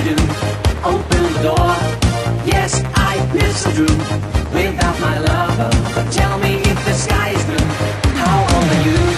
do. Open the door. Yes, I listen through. Without my lover, tell me if the sky is blue. How old are you?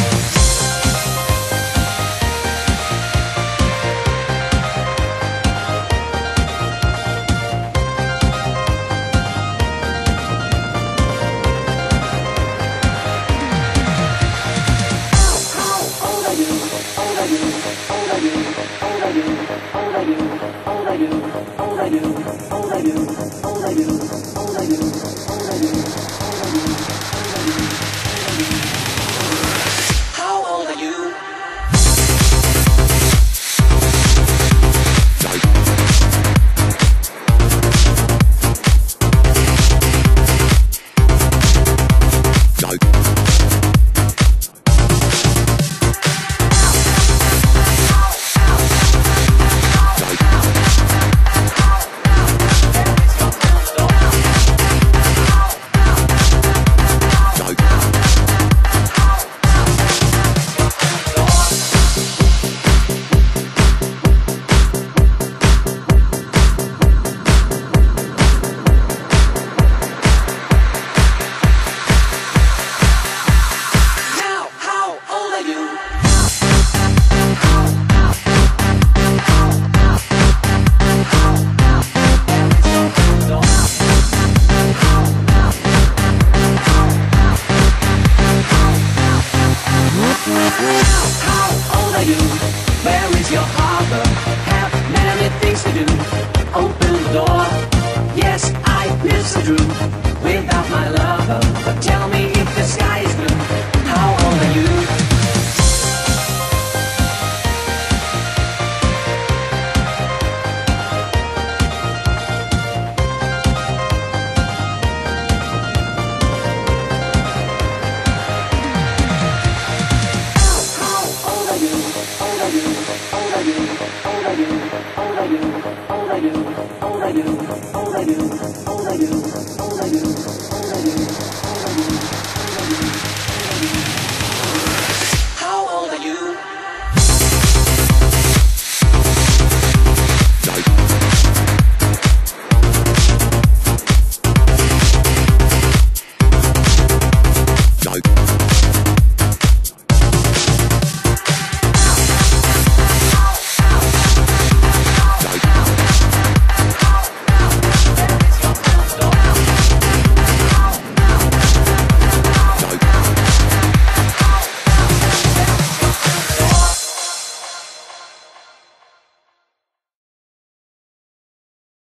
Without my lover, tell me if the sky is blue. How old are you? Old are you?